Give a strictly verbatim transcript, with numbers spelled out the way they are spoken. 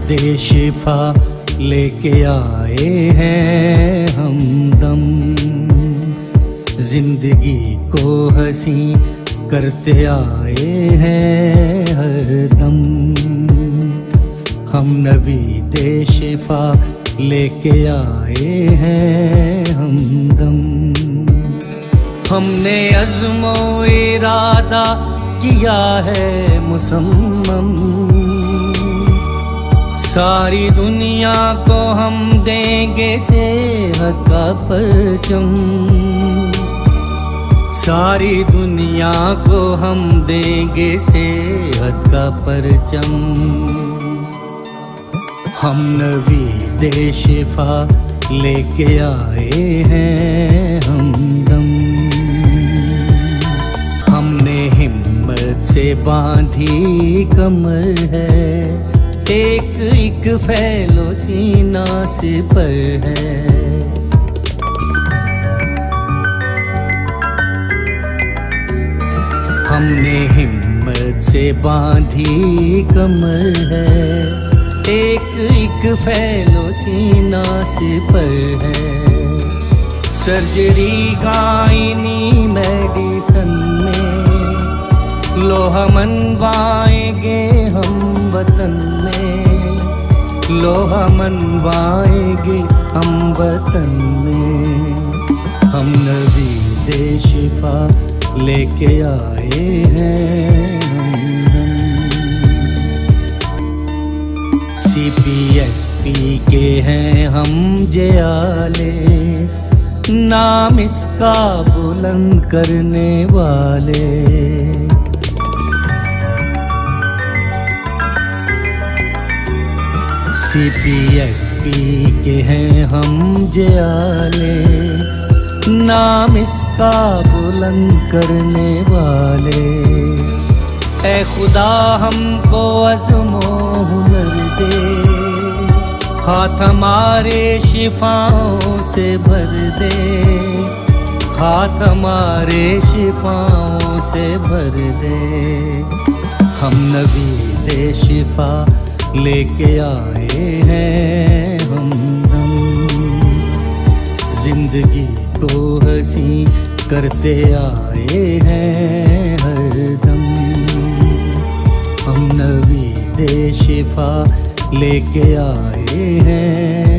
दे शिफा लेके आए हैं हमदम, जिंदगी को हंसी करते आए हैं हरदम। हम नबी दे शिफा लेके आए हैं हमदम। हमने अज़्मो इरादा किया है मुसम्मम, सारी दुनिया को हम देंगे सेहत का परचम, सारी दुनिया को हम देंगे सेहत का परचम। हम नबी दे शिफा लेके आए हैं हमदम। हमने हिम्मत से बांधी कमर है, एक एक फैलो सीना से पर है। हमने हिम्मत से बांधी कमर है, एक एक फैलो सीना से पर है। सर्जरी गायनी मेडिसन में लोहा मनवाएंगे हम वतन में, लोहा मनवाएंगे हम वतन में। हम नबी दे शिफा लेके आए हैं हमदम। सी पी एस पी के हैं हम जयाले, नाम इसका बुलंद करने वाले। सी पी एस पी के हैं हम जयाले, नाम इसका बुलंद करने वाले। ऐ खुदा हमको अज़्मो हुनर दे, हाथ हमारे शिफाओं से भर दे, हाथ हमारे शिफाओं से भर दे। हम नबी दे शिफा लेके आए हैं हमदम, जिंदगी को हंसी करते आए हैं हरदम। हम नबी दे शिफा लेके आए हैं